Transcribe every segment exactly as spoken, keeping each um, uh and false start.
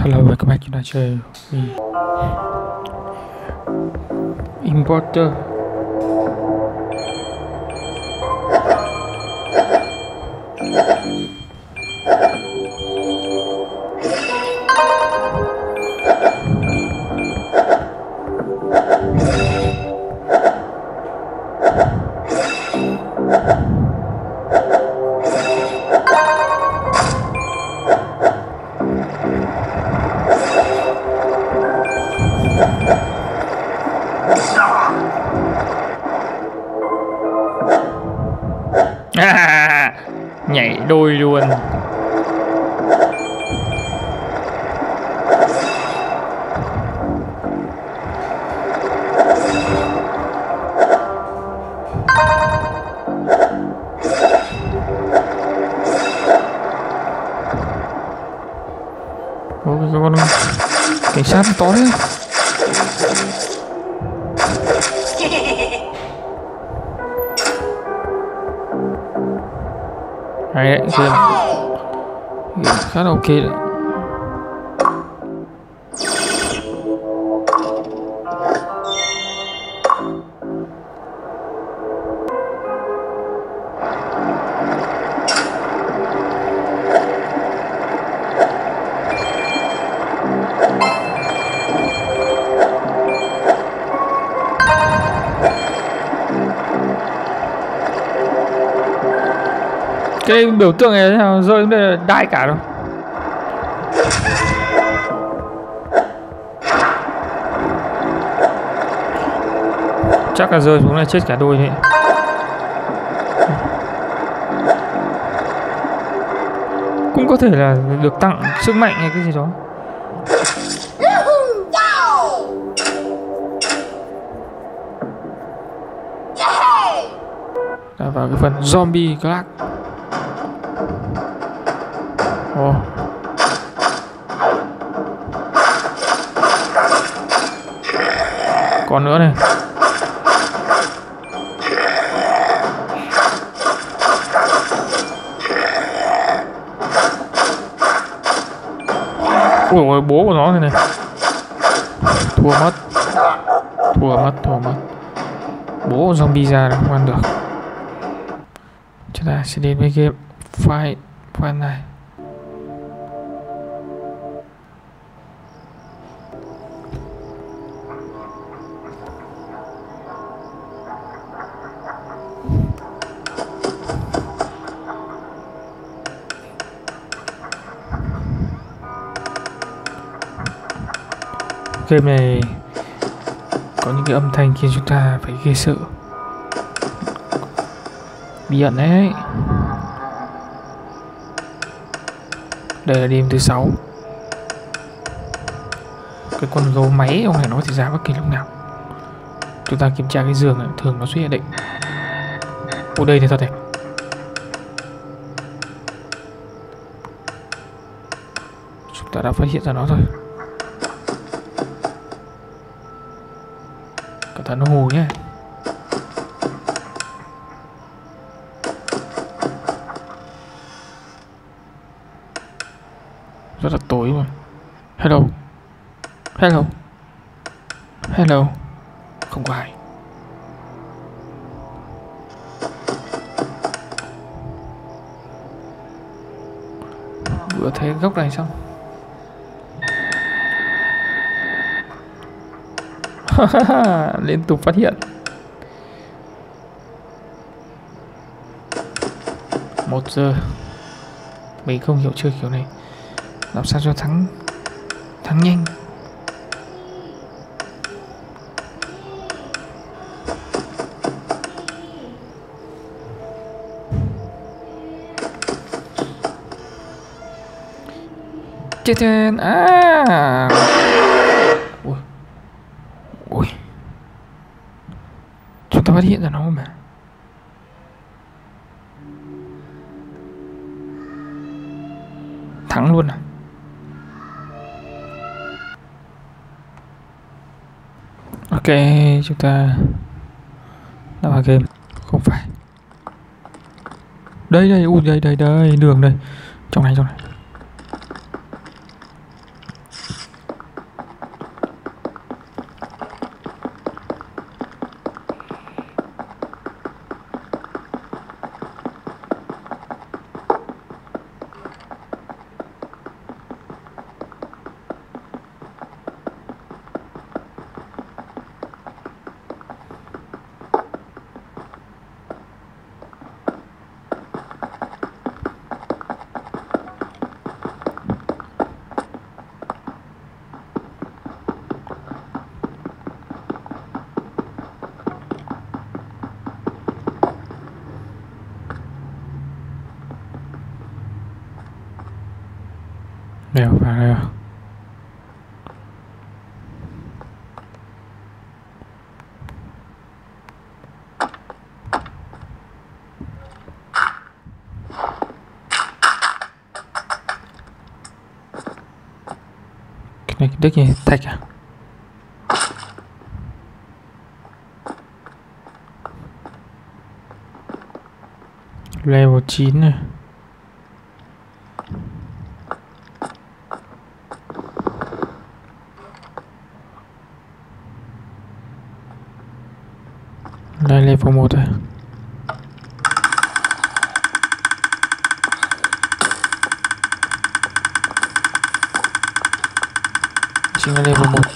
Hello và các bạn, chúng ta chơi Importer. À, nhảy đôi luôn. Ôi, cái con cảnh sát to đấy. Hay đấy, game khá là ok đấy. Cái biểu tượng này nào rơi xuống đây là đai cả rồi. Chắc là rơi xuống là chết cả đôi đấy. Cũng có thể là được tặng sức mạnh hay cái gì đó. Đã vào cái phần zombie class. Oh. Còn nữa này. Ui ôi, bố của nó này này. Thua mất. Thua mất, thua mất. Bố zombie ra là không ăn được. Chúng ta sẽ đến với game Fight Fight này. Game này có những cái âm thanh khiến chúng ta phải ghê sợ. Bí ẩn đấy. Đây là đêm thứ sáu. Cái con gấu máy ông này nó thì ra bất kỳ lúc nào. Chúng ta kiểm tra cái giường này, thường nó xuất hiện định. Ở đây thì thật đẹp. Chúng ta đã phát hiện ra nó rồi. Cẩn thận nó hù nhé. Rất là tối mà. Hello. Hello. Hello. Không có ai. Vừa thấy góc này xong. Liên tục phát hiện. Một giờ. Mình không hiểu chơi kiểu này. Làm sao cho thắng Thắng nhanh. Chết tên. À. Ui. Ui. Chúng ta phát hiện ra nó mà. Thắng luôn à. Ok, chúng ta đã vào game. Không phải. Đây đây, ui đây đây đây, đường đây. Trong này trong này. Đều vào đây rồi. Cái này cái đất này thạch à? Level chín này. Đây level một rồi. Chính là level một.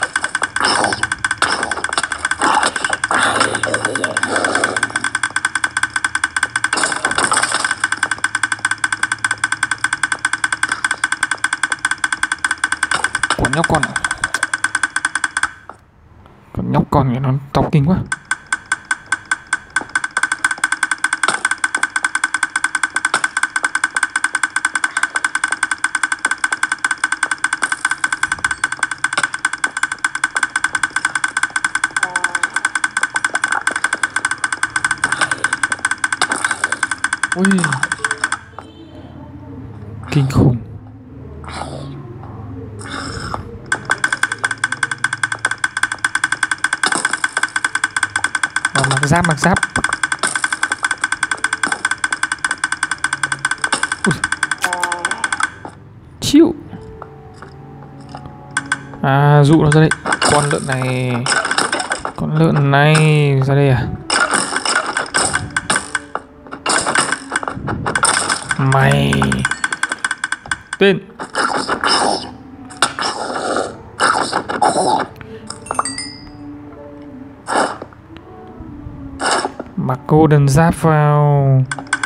Con nhóc con. Con nhóc con này nó tóc kinh quá. Ui, kinh khủng. Và mặc giáp mặc giáp. Ui. Chịu. À, dụ nó ra đây. Con lợn này. Con lợn này ra đây à? Mày tên mặc golden giáp vào.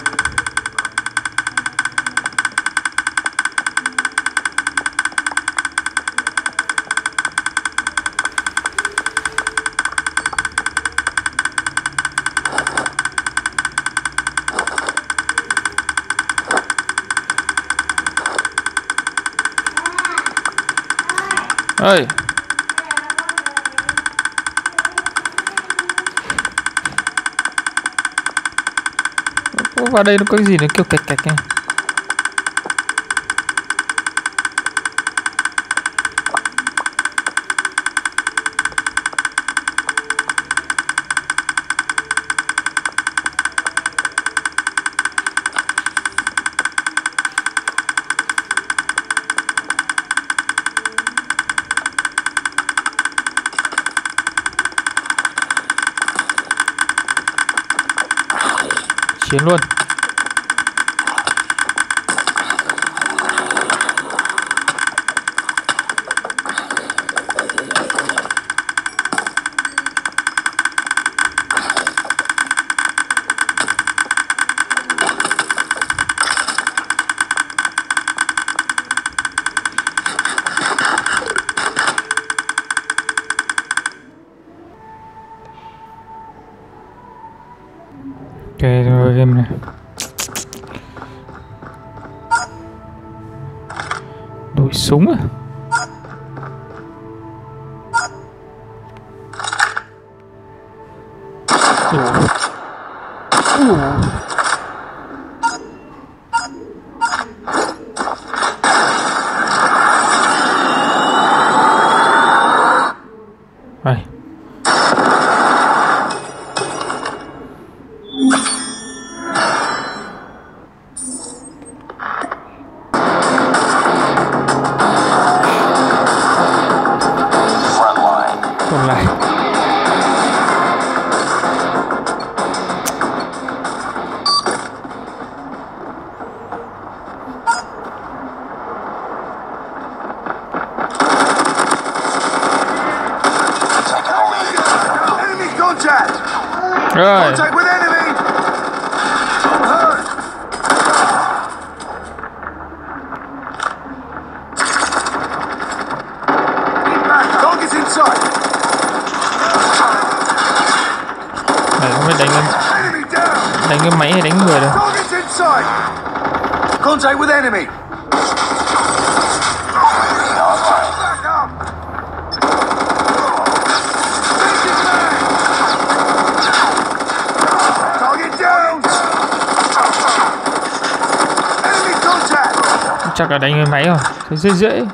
Ơi, vào đây nó có cái gì nó kêu cạch cạch này. Chiến luôn. Ok rồi, game này đổi súng à? Ủa. Ủa. Đây. Còn lại rồi. Này không biết đánh cái đánh cái máy hay đánh người đâu. Contact with enemy. Chắc là đánh người máy rồi. Thế dễ dễ.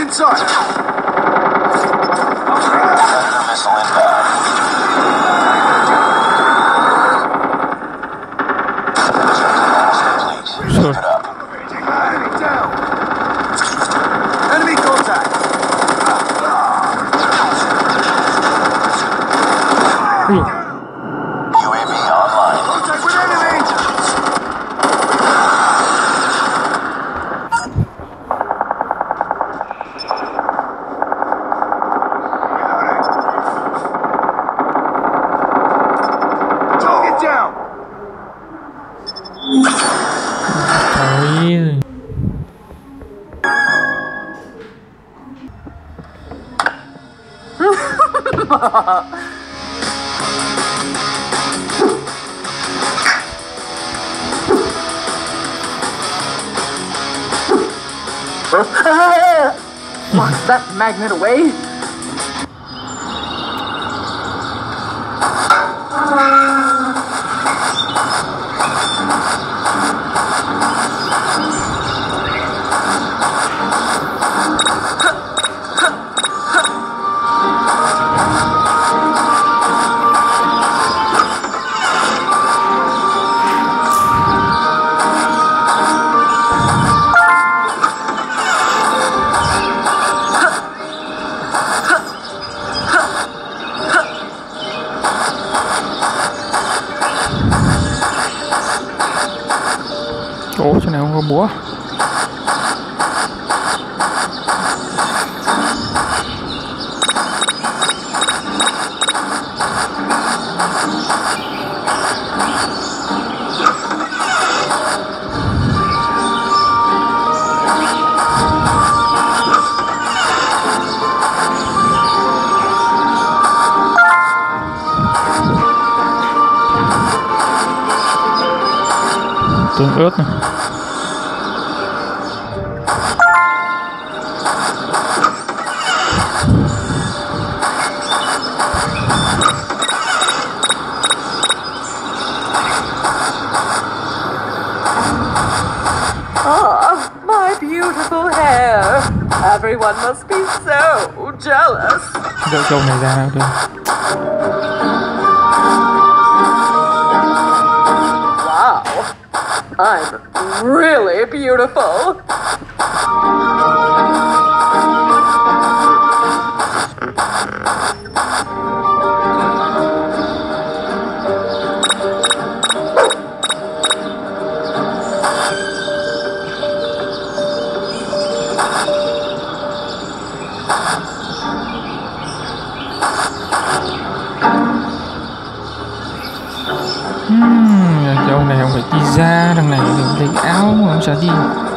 Rồi. Ui. Was that magnet away? Ủa chỗ này không có búa. Tương ớt này. Oh, my beautiful hair. Everyone must be so jealous. Đợi câu này ra nào đây. Wow, I'm really beautiful. Uhm, câu này không phải đi ra đằng này để lấy áo mà không sao đi.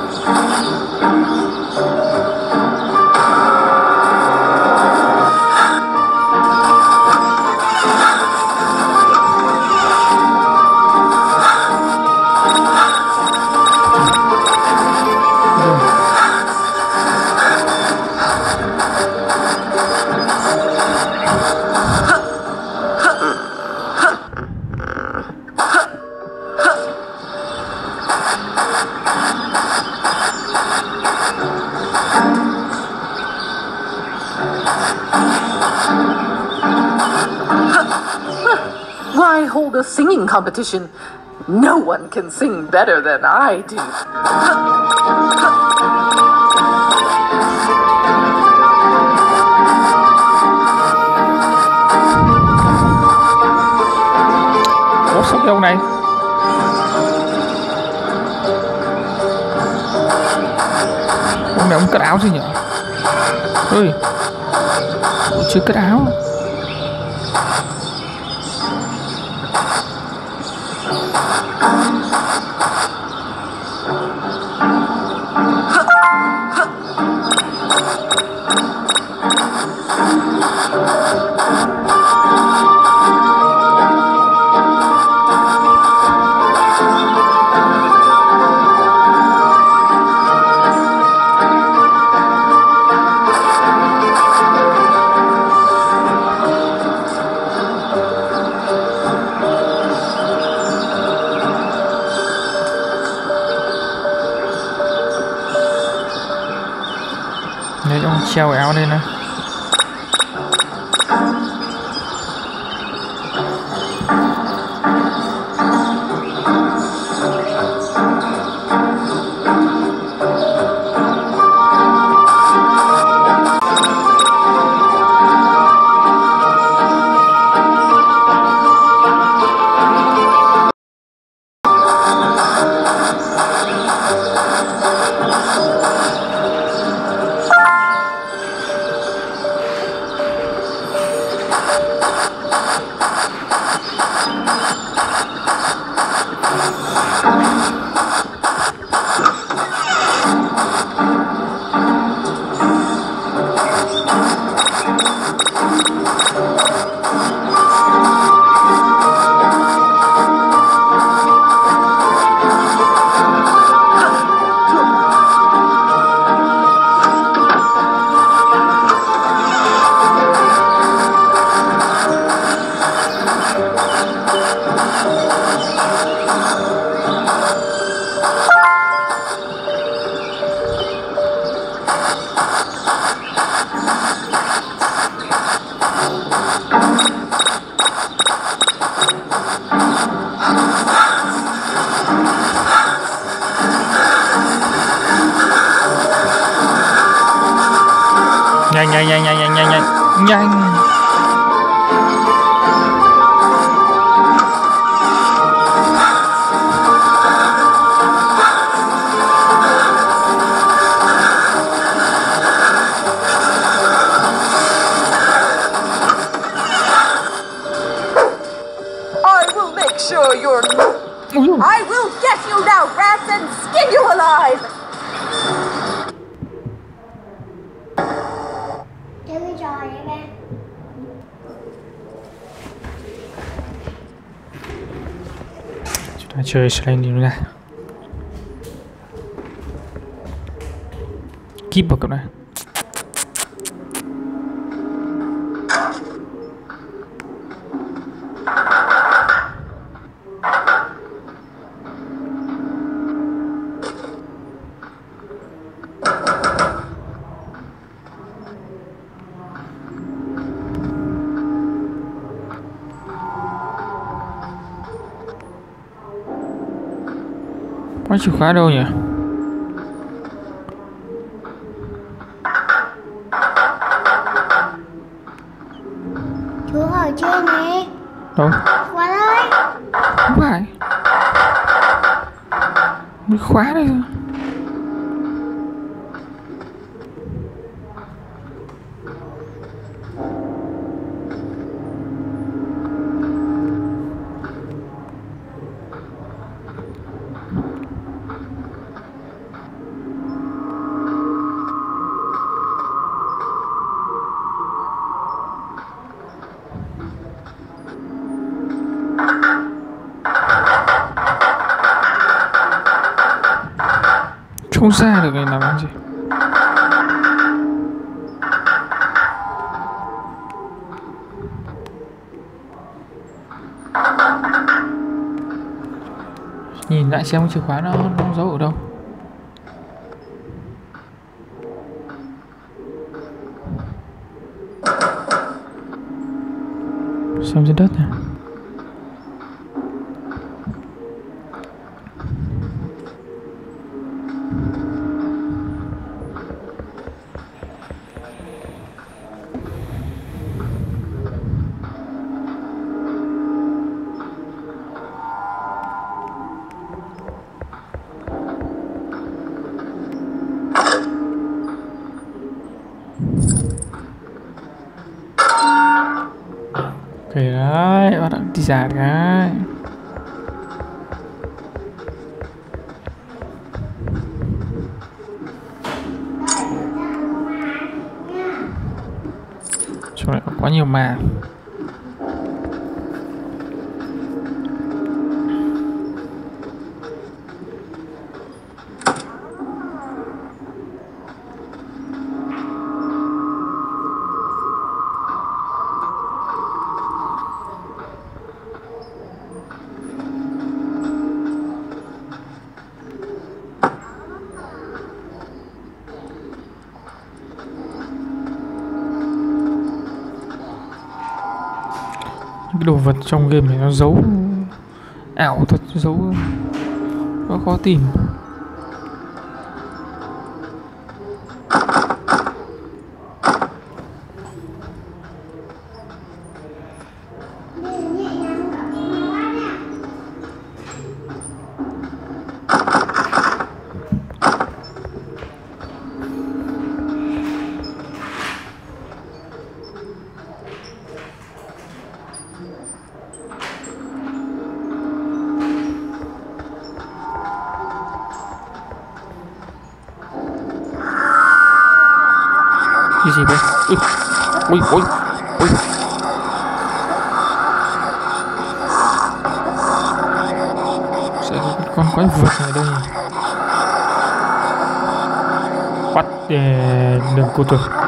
Why hold a singing competition? No one can sing better than I do. Ủa sao cái ông này? Ông này ông cất áo gì nhỉ? Ơi, chưa cất áo. Lấy ông treo áo lên này. Nhanh nhanh nhanh nhanh nhanh nhanh nhanh nhanh. I will make sure you're. I will get you now, rats, and skin you alive! Chơi cái trò vậy ba. Chúng ta chơi Slendina. Keep vào cậu này. Có chìa khóa đâu nhỉ? Chú ở trên nè. Đâu? Qua đây. Không phải. Mới khóa đây thôi. Không ra được này, làm ăn gì. Nhìn lại xem chìa khóa nó, nó giấu ở đâu. Xem trên đất này. Ok đấy, bắt đầu đi giả cái. Chỗ này có quá nhiều màng. cái đồ vật trong game này nó giấu ảo thật, giấu nó khó tìm. Cái gì vậy? Ui, ui, ui, ui. Sẽ có con quái vật ở đây. Bắt để đừng cô tôi.